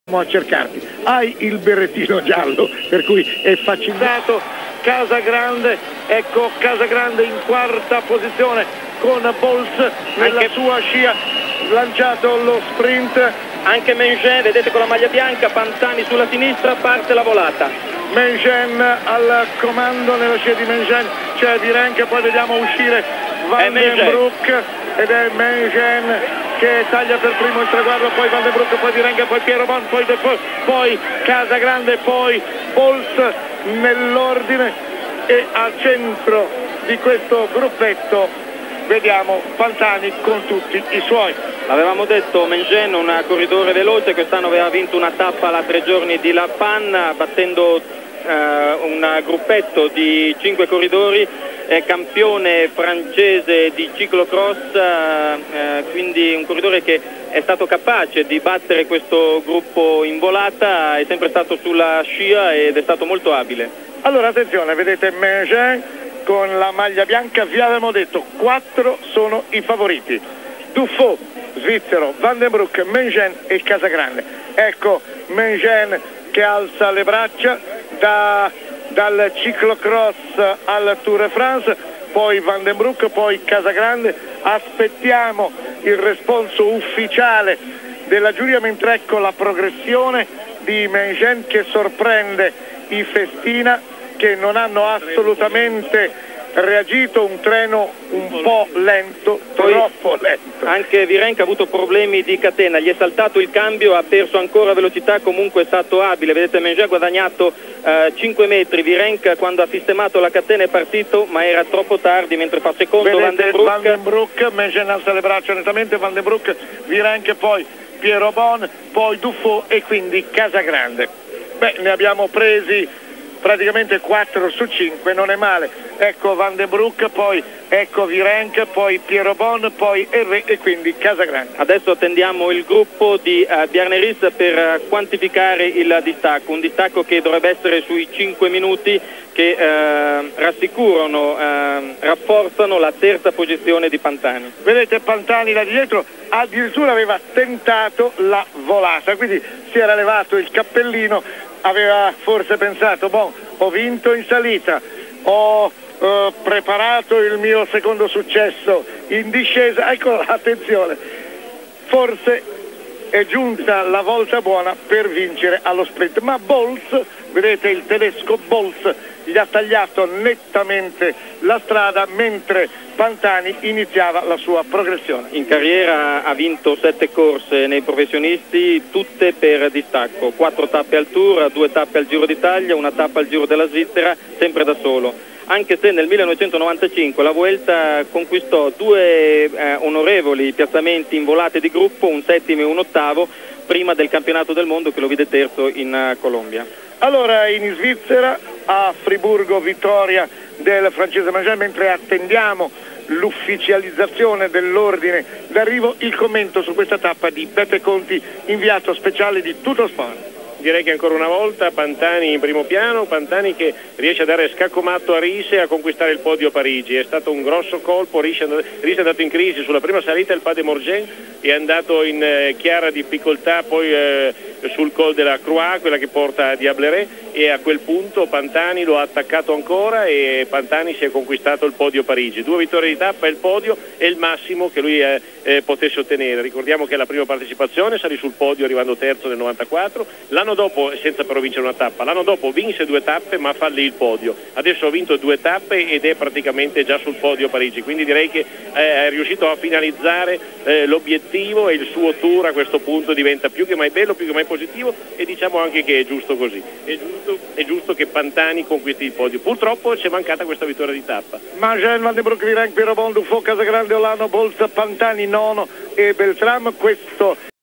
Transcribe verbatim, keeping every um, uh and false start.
a cercarti, hai il berrettino giallo, per cui è facilitato. Casagrande, ecco Casagrande in quarta posizione con Bols nella anche sua scia, lanciato lo sprint. Anche Mengen, vedete, con la maglia bianca, Pantani sulla sinistra, parte la volata. Mengen al comando, nella scia di Mengen c'è Virenque, poi vediamo uscire Van den Broek ed è Mengen che taglia per primo il traguardo, poi Van den Broek, poi Virenque, poi Piero Bon, poi, poi Casagrande, poi Bols nell'ordine, e al centro di questo gruppetto vediamo Pantani con tutti i suoi. Avevamo detto Mengen, un corridore veloce, quest'anno aveva vinto una tappa a tre giorni di La Panne battendo eh, un gruppetto di cinque corridori, è campione francese di ciclocross, eh, quindi un corridore che è stato capace di battere questo gruppo in volata, è sempre stato sulla scia ed è stato molto abile. Allora attenzione, vedete Mengen con la maglia bianca, vi avevamo detto quattro sono i favoriti: Dufaux, svizzero, Van den Broek, Mengen e Casagrande. Ecco Mengen che alza le braccia da, dal ciclocross al Tour de France, poi Van den Broek, poi Casagrande. Aspettiamo il responso ufficiale della giuria, mentre ecco la progressione di Mengen che sorprende i Festina, che non hanno assolutamente reagito, un treno un po' lento, poi troppo lento. Anche Virenque ha avuto problemi di catena, gli è saltato il cambio, ha perso ancora velocità, comunque è stato abile. Vedete Mengen ha guadagnato eh, cinque metri, Virenque quando ha sistemato la catena è partito ma era troppo tardi, mentre fa secondo Van den Broek. Van den Broek, Mengen alza le braccia nettamente, Van den Broek, Virenque, poi Piero Bon, poi Dufaux e quindi Casagrande. Beh, ne abbiamo presi praticamente quattro su cinque, non è male. Ecco Van den Broek, poi ecco Virenque, poi Piero Bon, poi Hervé e quindi Casagrande. Adesso attendiamo il gruppo di uh, Bjarne Riis per uh, quantificare il distacco, un distacco che dovrebbe essere sui cinque minuti, che uh, rassicurano, uh, rafforzano la terza posizione di Pantani. Vedete Pantani là di dietro addirittura aveva tentato la volata, quindi si era levato il cappellino, aveva forse pensato, boh, ho vinto in salita, ho eh, preparato il mio secondo successo in discesa, ecco, attenzione, forse è giunta la volta buona per vincere allo sprint, ma Bols, vedete il tedesco Bols, gli ha tagliato nettamente la strada mentre Pantani iniziava la sua progressione. In carriera ha vinto sette corse nei professionisti, tutte per distacco, quattro tappe al Tour, due tappe al Giro d'Italia, una tappa al Giro della Svizzera, sempre da solo. Anche se nel millenovecentonovantacinque la Vuelta conquistò due eh, onorevoli piazzamenti in volate di gruppo, un settimo e un ottavo, prima del campionato del mondo che lo vide terzo in uh, Colombia. Allora in Svizzera, a Friburgo, vittoria del francese Mengen, mentre attendiamo l'ufficializzazione dell'ordine d'arrivo, il commento su questa tappa di Beppe Conti, inviato speciale di Tuttosport. Direi che ancora una volta Pantani in primo piano, Pantani che riesce a dare scacco matto a Riis e a conquistare il podio a Parigi. È stato un grosso colpo, Riis è andato in crisi sulla prima salita, il Pas de Morges, è andato in eh, chiara difficoltà poi eh, sul Col de la Croix, quella che porta a Diableret, e a quel punto Pantani lo ha attaccato ancora e Pantani si è conquistato il podio a Parigi. Due vittorie di tappa e il podio è il massimo che lui eh, eh, potesse ottenere. Ricordiamo che è la prima partecipazione, salì sul podio arrivando terzo nel novantaquattro, l'anno dopo, senza però vincere una tappa, l'anno dopo vinse due tappe ma fallì il podio. Adesso ha vinto due tappe ed è praticamente già sul podio a Parigi, quindi direi che eh, è riuscito a finalizzare eh, l'obiettivo, e il suo tour a questo punto diventa più che mai bello, più che mai positivo, e diciamo anche che è giusto così. È giusto, è giusto che Pantani conquisti il podio. Purtroppo c'è mancata questa vittoria di tappa. Mengen, Van den Broek, Virenque, Piero Bon, Dufaux, Casagrande, Olano, Bols, Pantani nono e Beltram. Questo